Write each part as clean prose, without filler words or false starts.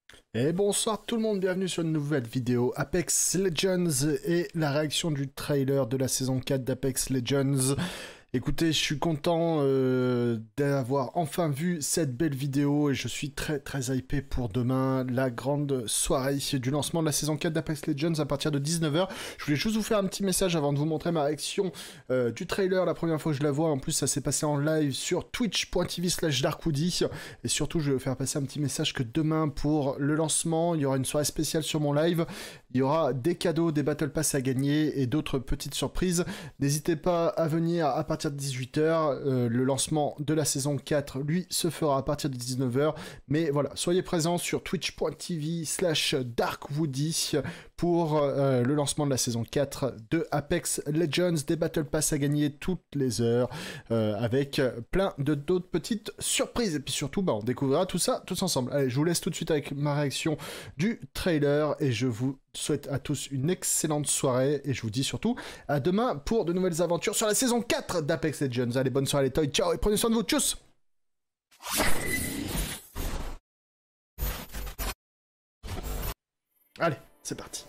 Et bonsoir tout le monde, bienvenue sur une nouvelle vidéo Apex Legends et la réaction du trailer de la saison 4 d'Apex Legends. Écoutez, je suis content d'avoir enfin vu cette belle vidéo et je suis très hypé pour demain, la grande soirée du lancement de la saison 4 d'Apex Legends à partir de 19h. Je voulais juste vous faire un petit message avant de vous montrer ma réaction du trailer la première fois que je la vois. En plus, ça s'est passé en live sur twitch.tv/darkwoody. Et surtout, je vais vous faire passer un petit message que demain, pour le lancement, il y aura une soirée spéciale sur mon live. Il y aura des cadeaux, des Battle Pass à gagner et d'autres petites surprises. N'hésitez pas à venir à partir de 18h. Le lancement de la saison 4, lui, se fera à partir de 19h. Mais voilà, soyez présents sur twitch.tv/darkwoody pour le lancement de la saison 4 de Apex Legends. Des Battle Pass à gagner toutes les heures avec plein d'autres petites surprises. Et puis surtout, on découvrira tout ça tous ensemble. Allez, je vous laisse tout de suite avec ma réaction du trailer et je vous souhaite à tous une excellente soirée et je vous dis surtout à demain pour de nouvelles aventures sur la saison 4 d'Apex Legends. Allez, bonne soirée les toys, ciao et prenez soin de vous, tchuss. Allez, c'est parti.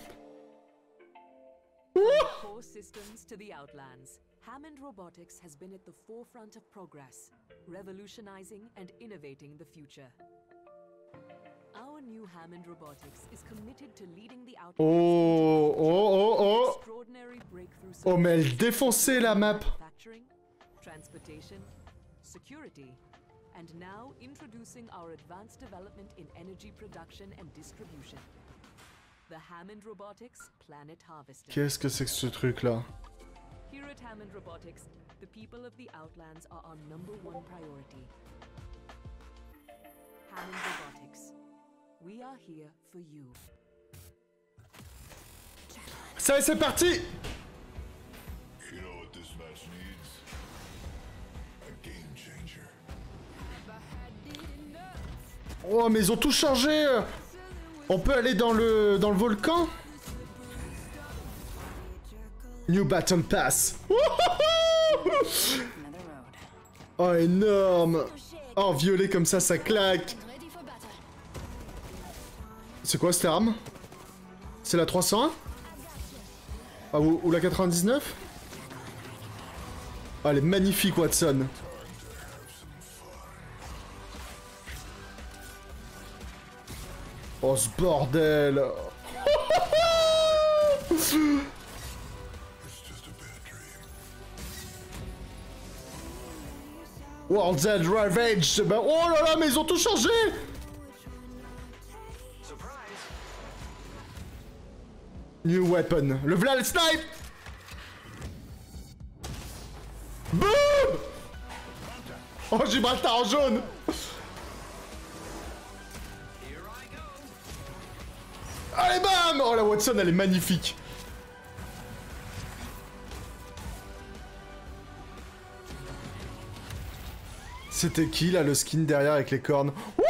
Core systems to the Outlands, Hammond Robotics has been at the forefront of progress, revolutionizing and innovating the future. Our new Hammond Robotics is committed to leading the Outlands Oh. extraordinary breakthrough Oh, mais elle défonçait la map. manufacturing, transportation, security, and now introducing our advanced development in energy production and distribution. The Hammond Robotics Planet Harvester. Qu'est-ce que c'est que ce truc là? Here at Hammond Robotics, the people of the Outlands are our #1 priority. Hammond Robotics, we are here for you. Ça y est, c'est parti. You know what this match needs? A game changer. Oh, mais ils ont tout changé. On peut aller dans le volcan. New Battle Pass. Oh, énorme. Oh, violet comme ça claque. C'est quoi cette arme? C'est la 301? Ah, ou la 99? Oh, elle est magnifique, Watson. Oh, ce bordel. It's just a bad dream. World's End Ravage. Bah, oh là là, mais ils ont tout changé. New weapon. Le v'là le snipe. Boum. Oh, Gibraltar en jaune. Allez, bam. Oh, la Watson, elle est magnifique. C'était qui, là, le skin derrière avec les cornes? Ouh.